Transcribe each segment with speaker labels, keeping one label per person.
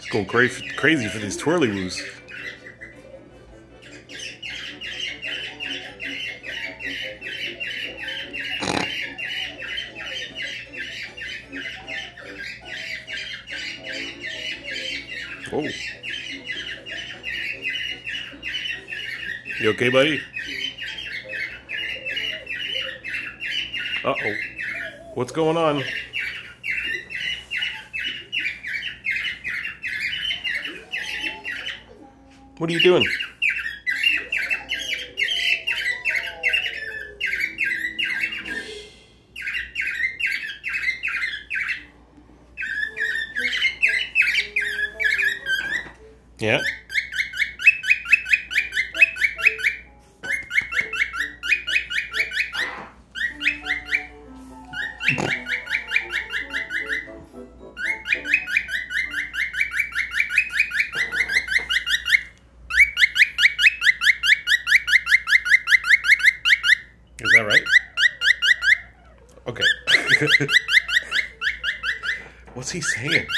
Speaker 1: Going crazy for these Twirlie Woos. Oh. You okay, buddy? Uh-oh. What's going on? What are you doing? Yeah. Is that right? Okay. What's he saying?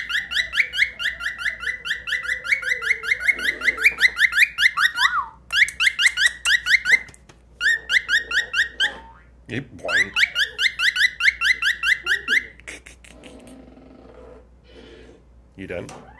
Speaker 1: Boing. You done?